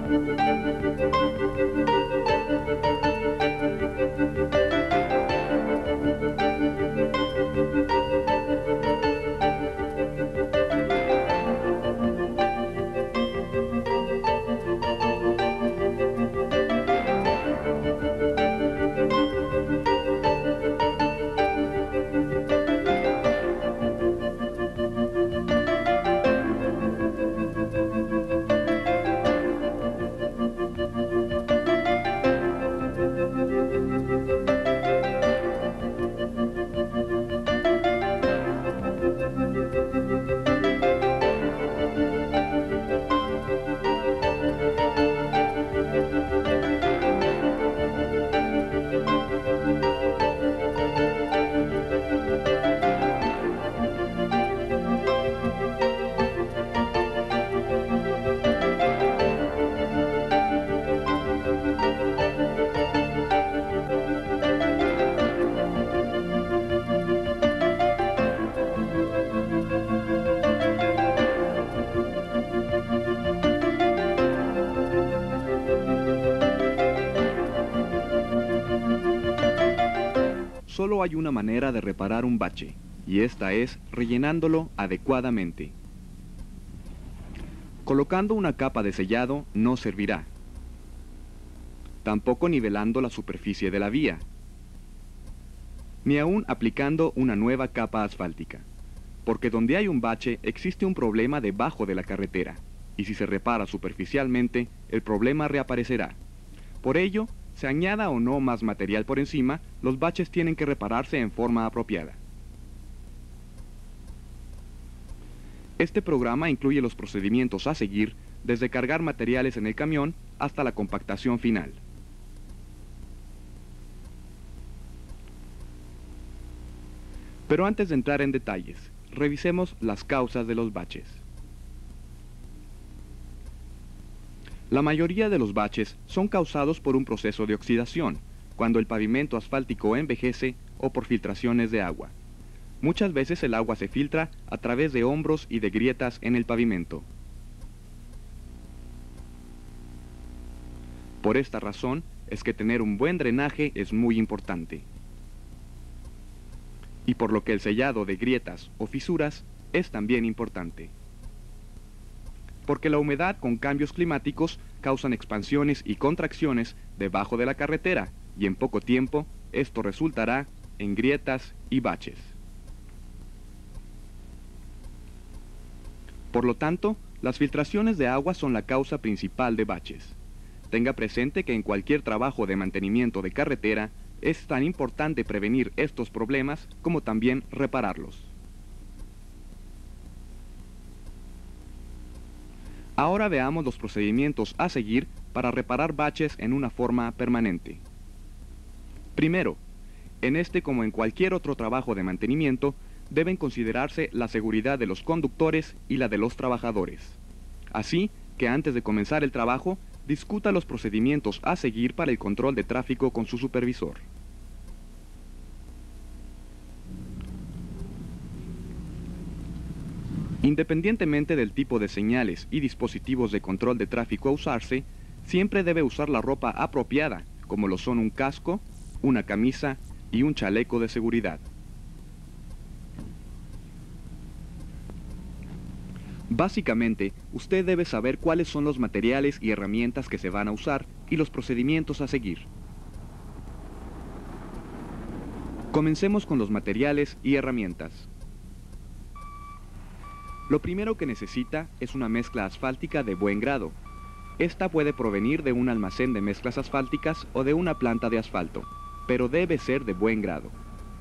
Solo hay una manera de reparar un bache, y esta es rellenándolo adecuadamente. Colocando una capa de sellado no servirá. Tampoco nivelando la superficie de la vía, ni aún aplicando una nueva capa asfáltica, porque donde hay un bache existe un problema debajo de la carretera, y si se repara superficialmente, el problema reaparecerá. Por ello, se añada o no más material por encima, los baches tienen que repararse en forma apropiada. Este programa incluye los procedimientos a seguir desde cargar materiales en el camión hasta la compactación final. Pero antes de entrar en detalles, revisemos las causas de los baches. La mayoría de los baches son causados por un proceso de oxidación, cuando el pavimento asfáltico envejece o por filtraciones de agua. Muchas veces el agua se filtra a través de hombros y de grietas en el pavimento. Por esta razón es que tener un buen drenaje es muy importante. Y por lo que el sellado de grietas o fisuras es también importante. Porque la humedad con cambios climáticos causan expansiones y contracciones debajo de la carretera, y en poco tiempo esto resultará en grietas y baches. Por lo tanto, las filtraciones de agua son la causa principal de baches. Tenga presente que en cualquier trabajo de mantenimiento de carretera es tan importante prevenir estos problemas como también repararlos. Ahora veamos los procedimientos a seguir para reparar baches en una forma permanente. Primero, en este como en cualquier otro trabajo de mantenimiento, deben considerarse la seguridad de los conductores y la de los trabajadores. Así que antes de comenzar el trabajo, discuta los procedimientos a seguir para el control de tráfico con su supervisor. Independientemente del tipo de señales y dispositivos de control de tráfico a usarse, siempre debe usar la ropa apropiada, como lo son un casco, una camisa y un chaleco de seguridad. Básicamente, usted debe saber cuáles son los materiales y herramientas que se van a usar y los procedimientos a seguir. Comencemos con los materiales y herramientas. Lo primero que necesita es una mezcla asfáltica de buen grado. Esta puede provenir de un almacén de mezclas asfálticas o de una planta de asfalto, pero debe ser de buen grado.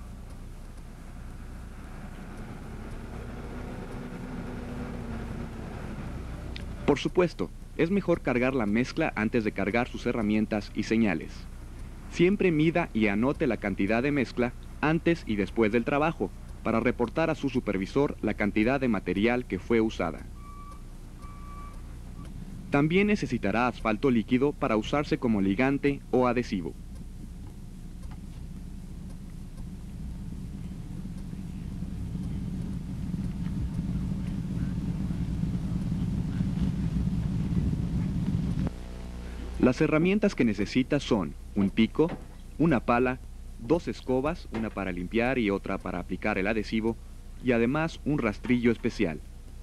Por supuesto, es mejor cargar la mezcla antes de cargar sus herramientas y señales. Siempre mida y anote la cantidad de mezcla antes y después del trabajo, para reportar a su supervisor la cantidad de material que fue usada. También necesitará asfalto líquido para usarse como ligante o adhesivo. Las herramientas que necesita son un pico, una pala, dos escobas, una para limpiar y otra para aplicar el adhesivo, y además un rastrillo especial.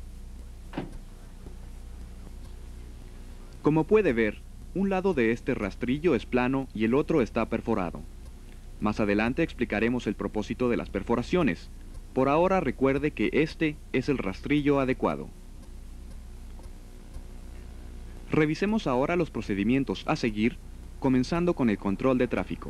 Como puede ver, un lado de este rastrillo es plano y el otro está perforado. Más adelante explicaremos el propósito de las perforaciones. Por ahora recuerde que este es el rastrillo adecuado. Revisemos ahora los procedimientos a seguir, comenzando con el control de tráfico.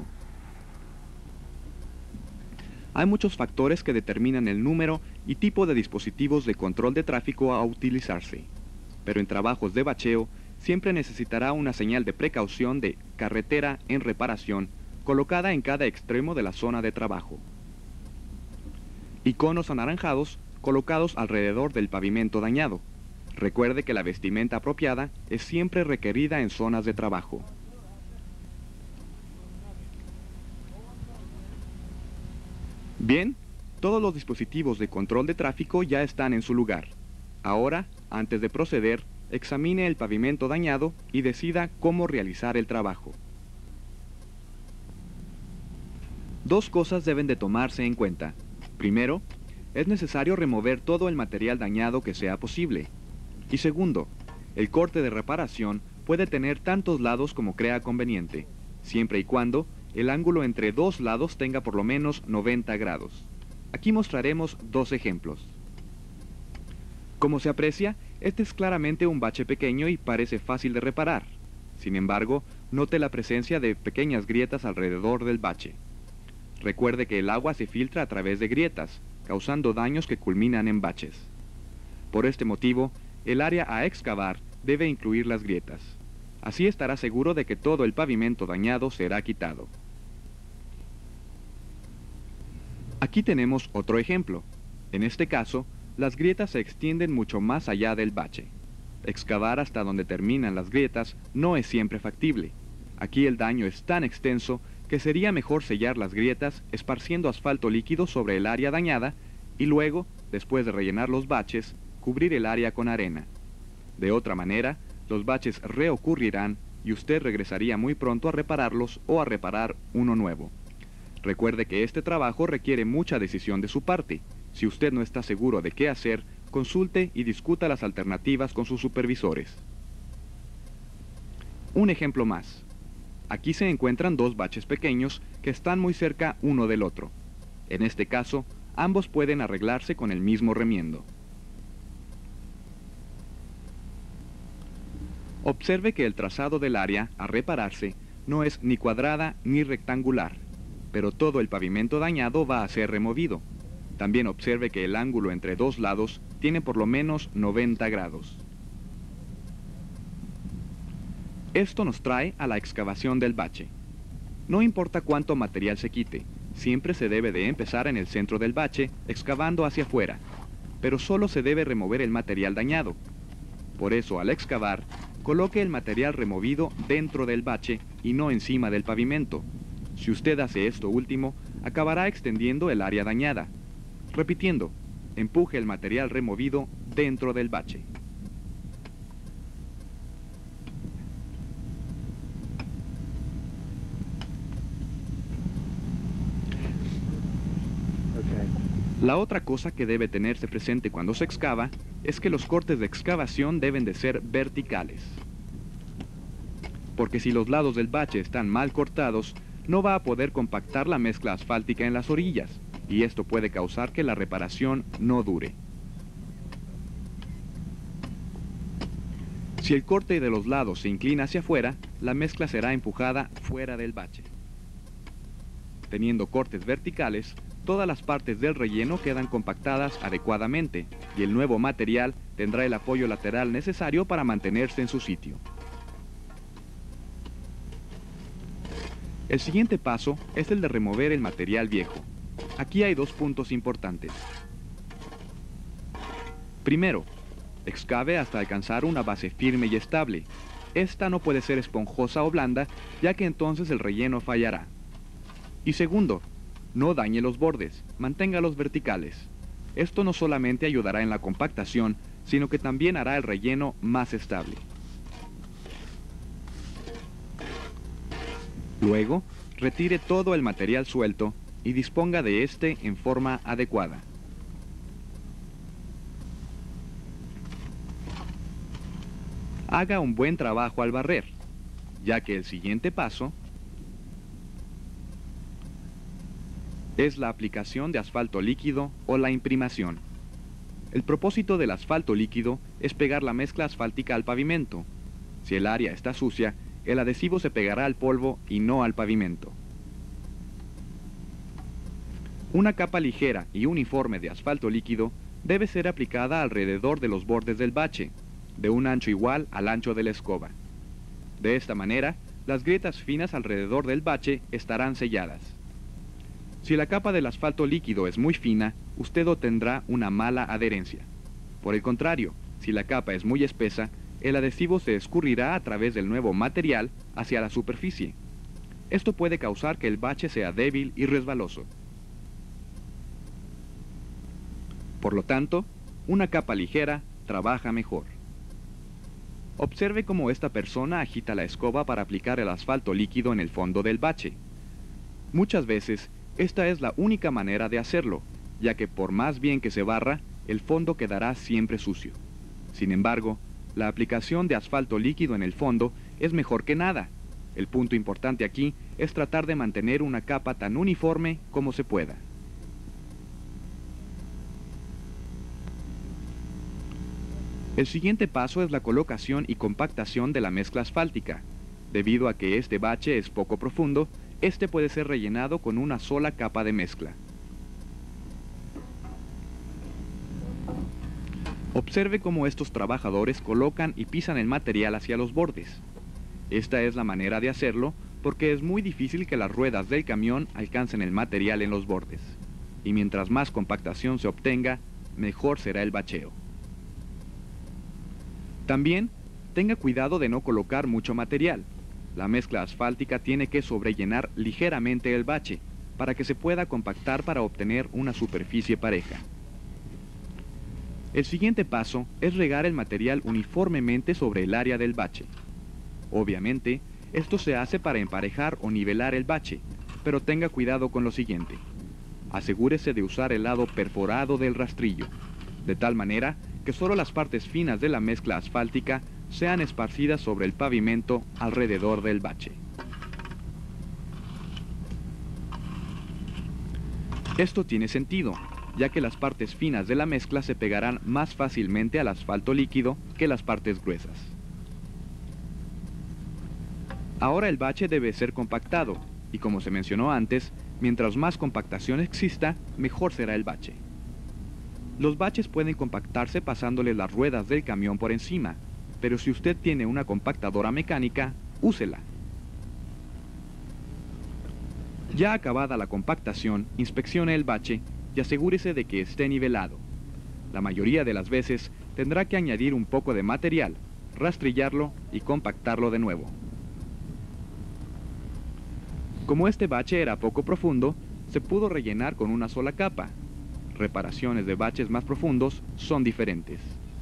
Hay muchos factores que determinan el número y tipo de dispositivos de control de tráfico a utilizarse, pero en trabajos de bacheo siempre necesitará una señal de precaución de carretera en reparación colocada en cada extremo de la zona de trabajo. Iconos anaranjados colocados alrededor del pavimento dañado. Recuerde que la vestimenta apropiada es siempre requerida en zonas de trabajo. Bien, todos los dispositivos de control de tráfico ya están en su lugar. Ahora, antes de proceder, examine el pavimento dañado y decida cómo realizar el trabajo. Dos cosas deben de tomarse en cuenta. Primero, es necesario remover todo el material dañado que sea posible. Y segundo, el corte de reparación puede tener tantos lados como crea conveniente, siempre y cuando el ángulo entre dos lados tenga por lo menos 90 grados. Aquí mostraremos dos ejemplos. Como se aprecia, este es claramente un bache pequeño y parece fácil de reparar. Sin embargo, note la presencia de pequeñas grietas alrededor del bache. Recuerde que el agua se filtra a través de grietas, causando daños que culminan en baches. Por este motivo, el área a excavar debe incluir las grietas. Así estará seguro de que todo el pavimento dañado será quitado. Aquí tenemos otro ejemplo. En este caso, las grietas se extienden mucho más allá del bache. Excavar hasta donde terminan las grietas no es siempre factible. Aquí el daño es tan extenso que sería mejor sellar las grietas esparciendo asfalto líquido sobre el área dañada y luego, después de rellenar los baches, cubrir el área con arena. De otra manera, los baches reocurrirán y usted regresaría muy pronto a repararlos o a reparar uno nuevo. Recuerde que este trabajo requiere mucha decisión de su parte. Si usted no está seguro de qué hacer, consulte y discuta las alternativas con sus supervisores. Un ejemplo más. Aquí se encuentran dos baches pequeños que están muy cerca uno del otro. En este caso, ambos pueden arreglarse con el mismo remiendo. Observe que el trazado del área a repararse no es ni cuadrada ni rectangular, pero todo el pavimento dañado va a ser removido. También observe que el ángulo entre dos lados tiene por lo menos 90 grados. Esto nos trae a la excavación del bache. No importa cuánto material se quite, siempre se debe de empezar en el centro del bache, excavando hacia afuera, pero solo se debe remover el material dañado. Por eso, al excavar, coloque el material removido dentro del bache y no encima del pavimento. Si usted hace esto último, acabará extendiendo el área dañada. Repitiendo, empuje el material removido dentro del bache. La otra cosa que debe tenerse presente cuando se excava es que los cortes de excavación deben de ser verticales. Porque si los lados del bache están mal cortados, no va a poder compactar la mezcla asfáltica en las orillas, y esto puede causar que la reparación no dure. Si el corte de los lados se inclina hacia afuera, la mezcla será empujada fuera del bache. Teniendo cortes verticales, todas las partes del relleno quedan compactadas adecuadamente y el nuevo material tendrá el apoyo lateral necesario para mantenerse en su sitio. El siguiente paso es el de remover el material viejo. Aquí hay dos puntos importantes. Primero, excave hasta alcanzar una base firme y estable. Esta no puede ser esponjosa o blanda, ya que entonces el relleno fallará. Y segundo, no dañe los bordes, manténgalos verticales. Esto no solamente ayudará en la compactación, sino que también hará el relleno más estable. Luego, retire todo el material suelto y disponga de este en forma adecuada. Haga un buen trabajo al barrer, ya que el siguiente paso es la aplicación de asfalto líquido o la imprimación. El propósito del asfalto líquido es pegar la mezcla asfáltica al pavimento. Si el área está sucia, el adhesivo se pegará al polvo y no al pavimento. Una capa ligera y uniforme de asfalto líquido debe ser aplicada alrededor de los bordes del bache, de un ancho igual al ancho de la escoba. De esta manera, las grietas finas alrededor del bache estarán selladas. Si la capa del asfalto líquido es muy fina, usted obtendrá una mala adherencia. Por el contrario, si la capa es muy espesa, el adhesivo se escurrirá a través del nuevo material hacia la superficie. Esto puede causar que el bache sea débil y resbaloso. Por lo tanto, una capa ligera trabaja mejor. Observe cómo esta persona agita la escoba para aplicar el asfalto líquido en el fondo del bache. Muchas veces, esta es la única manera de hacerlo, ya que por más bien que se barra, el fondo quedará siempre sucio. Sin embargo, la aplicación de asfalto líquido en el fondo es mejor que nada. El punto importante aquí es tratar de mantener una capa tan uniforme como se pueda. El siguiente paso es la colocación y compactación de la mezcla asfáltica. Debido a que este bache es poco profundo, este puede ser rellenado con una sola capa de mezcla. Observe cómo estos trabajadores colocan y pisan el material hacia los bordes. Esta es la manera de hacerlo porque es muy difícil que las ruedas del camión alcancen el material en los bordes. Y mientras más compactación se obtenga, mejor será el bacheo. También, tenga cuidado de no colocar mucho material. La mezcla asfáltica tiene que sobrellenar ligeramente el bache, para que se pueda compactar para obtener una superficie pareja. El siguiente paso es regar el material uniformemente sobre el área del bache. Obviamente, esto se hace para emparejar o nivelar el bache, pero tenga cuidado con lo siguiente. Asegúrese de usar el lado perforado del rastrillo, de tal manera que solo las partes finas de la mezcla asfáltica sean esparcidas sobre el pavimento alrededor del bache. Esto tiene sentido, ya que las partes finas de la mezcla se pegarán más fácilmente al asfalto líquido que las partes gruesas. Ahora el bache debe ser compactado, y como se mencionó antes, mientras más compactación exista, mejor será el bache. Los baches pueden compactarse pasándole las ruedas del camión por encima, pero si usted tiene una compactadora mecánica, úsela. Ya acabada la compactación, inspeccione el bache y asegúrese de que esté nivelado. La mayoría de las veces tendrá que añadir un poco de material, rastrillarlo y compactarlo de nuevo. Como este bache era poco profundo, se pudo rellenar con una sola capa. Reparaciones de baches más profundos son diferentes.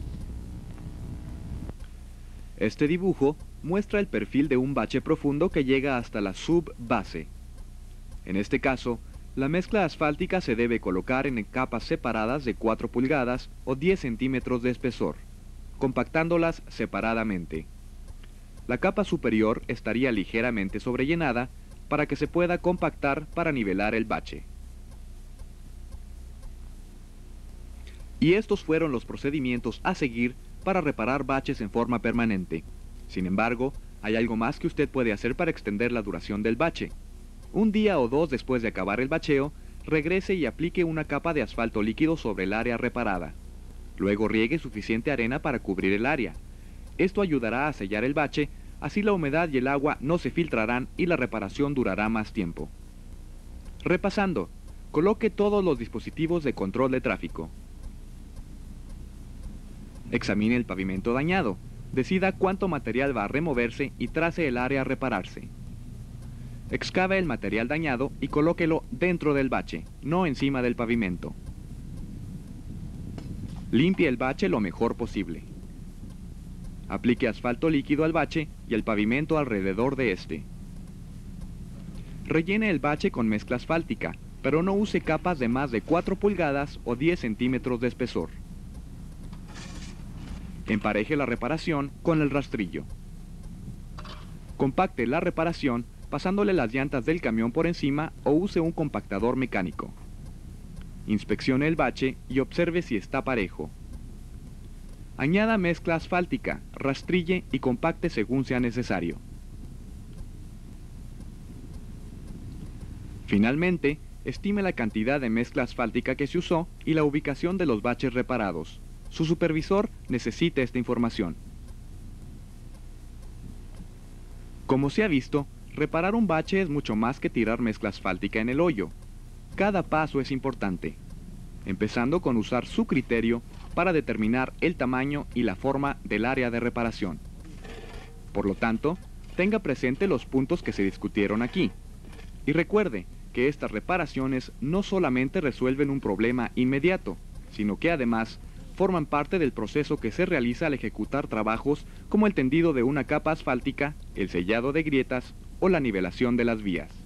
Este dibujo muestra el perfil de un bache profundo que llega hasta la subbase. En este caso, la mezcla asfáltica se debe colocar en capas separadas de 4 pulgadas o 10 centímetros de espesor, compactándolas separadamente. La capa superior estaría ligeramente sobrellenada para que se pueda compactar para nivelar el bache. Y estos fueron los procedimientos a seguir para reparar baches en forma permanente. Sin embargo, hay algo más que usted puede hacer para extender la duración del bache. Un día o dos después de acabar el bacheo, regrese y aplique una capa de asfalto líquido sobre el área reparada. Luego riegue suficiente arena para cubrir el área. Esto ayudará a sellar el bache, así la humedad y el agua no se filtrarán y la reparación durará más tiempo. Repasando, coloque todos los dispositivos de control de tráfico. Examine el pavimento dañado, decida cuánto material va a removerse y trace el área a repararse. Excave el material dañado y colóquelo dentro del bache, no encima del pavimento. Limpie el bache lo mejor posible. Aplique asfalto líquido al bache y al pavimento alrededor de este. Rellene el bache con mezcla asfáltica, pero no use capas de más de 4 pulgadas o 10 centímetros de espesor. Empareje la reparación con el rastrillo. Compacte la reparación pasándole las llantas del camión por encima o use un compactador mecánico. Inspeccione el bache y observe si está parejo. Añada mezcla asfáltica, rastrille y compacte según sea necesario. Finalmente, estime la cantidad de mezcla asfáltica que se usó y la ubicación de los baches reparados. Su supervisor necesita esta información. Como se ha visto, reparar un bache es mucho más que tirar mezcla asfáltica en el hoyo. Cada paso es importante, empezando con usar su criterio para determinar el tamaño y la forma del área de reparación. Por lo tanto, tenga presente los puntos que se discutieron aquí. Y recuerde que estas reparaciones no solamente resuelven un problema inmediato, sino que además forman parte del proceso que se realiza al ejecutar trabajos como el tendido de una capa asfáltica, el sellado de grietas o la nivelación de las vías.